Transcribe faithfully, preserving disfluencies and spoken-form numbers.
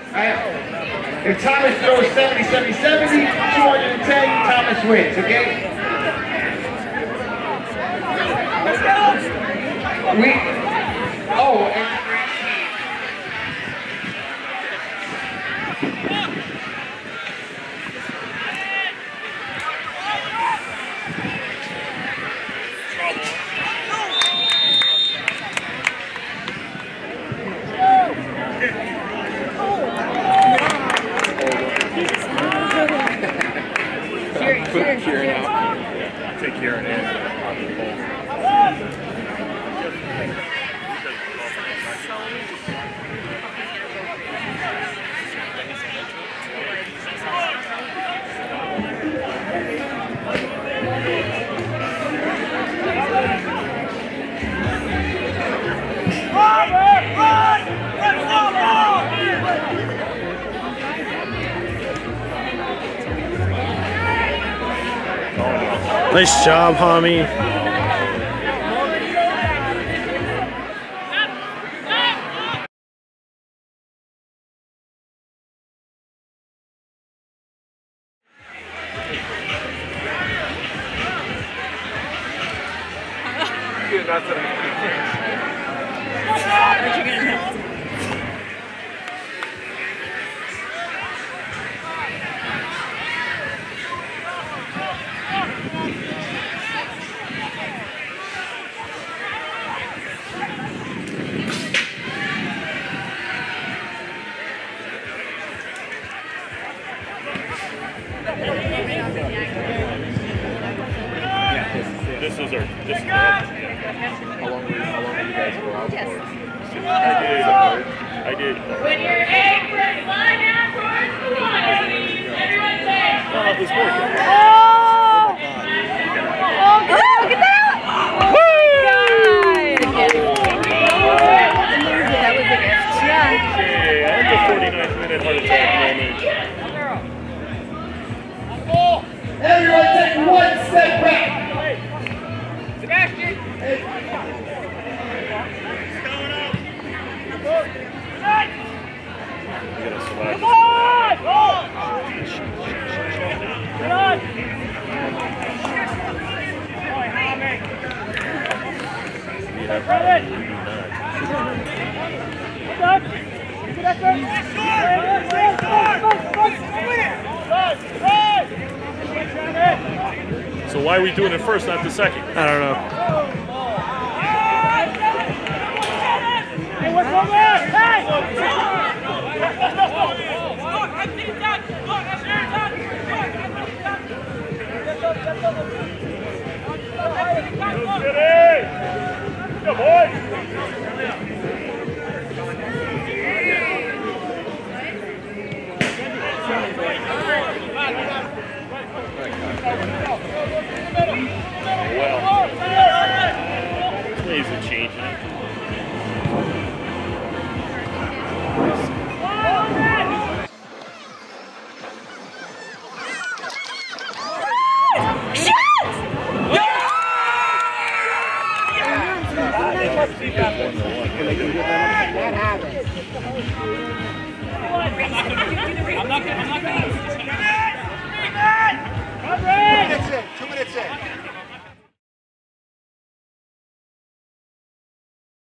Right? If Thomas throws seventy, seventy, seventy, two hundred ten, Thomas wins, okay? We, oh, and Put Kieran out. Yeah. Take Kieran in on the pole. Nice job, homie. This is our, this is our, how long were you, how long did you guys go out Yes. for? I did, I did. When you're eight, line out towards the line, everyone say, Oh, it was working. Oh! Oh, good. Look at that! Oh, my God! That was a gift. Yeah. Okay, on the forty-ninth minute heart attack moment. everyone take one step back. Sebastian! Hey. We're gonna survive. Come on! Come on! We have nine. So why are we doing it first, not the second? I don't know. Hey, what's over there? Hey! Good boy! Well, ways of changing it. That happens. I'm not gonna, I'm not gonna. Two minutes in, two minutes in.